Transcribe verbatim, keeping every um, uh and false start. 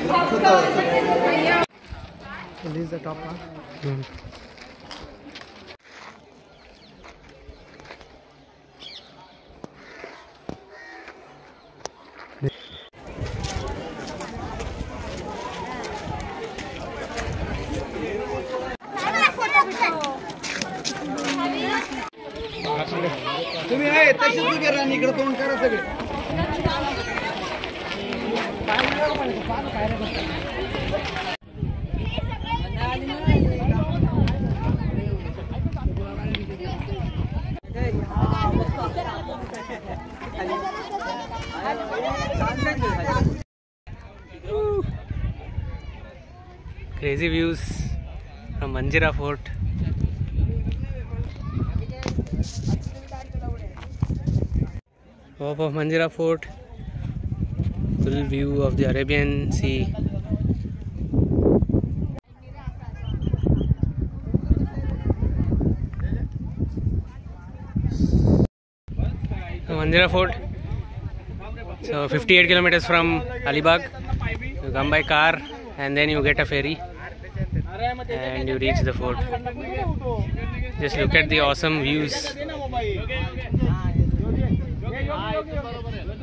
This is the top one. Hmm. तुम्ही आहे तशीच उभे राहा इकडे तोंड करा सगळे Crazy views from Janjira Fort. Top of Janjira Fort, full view of the Arabian Sea. Janjira Fort, so fifty-eight kilometers from Alibag. You come by car and then you get a ferry and you reach the fort. Just look at the awesome views.